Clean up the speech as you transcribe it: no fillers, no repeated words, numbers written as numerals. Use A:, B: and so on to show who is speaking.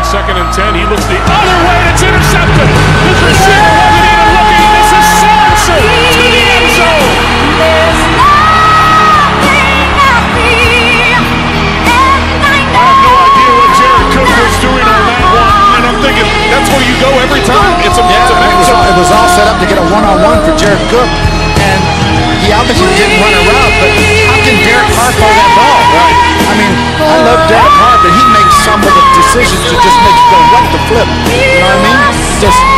A: 2nd and 10. He looks the other way. It's intercepted. His receiver wasn't even looking. This is Sorensen to the end zone.
B: There's nothing I fear, and I
A: I have no idea what Jared Cook was doing on that one. And I'm thinking, that's where you go every time. It's a
C: it was all set up to get a one-on-one for Jared Cook, and he obviously didn't run a route, but how can Derek Carr throw that ball?
A: Right.
C: I mean, I love Derek Carr, but he makes some of the decisions to just make you go, what the flip? You know what I mean? Just